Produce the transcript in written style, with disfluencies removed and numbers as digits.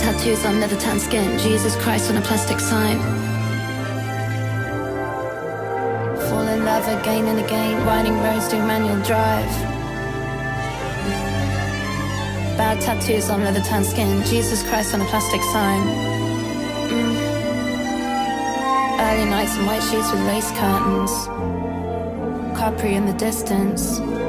tattoos on leather tan skin, Jesus Christ on a plastic sign. Fall in love again and again, winding roads doing manual drive. Bad tattoos on leather tan skin, Jesus Christ on a plastic sign. Early nights in white sheets with lace curtains, Capri in the distance.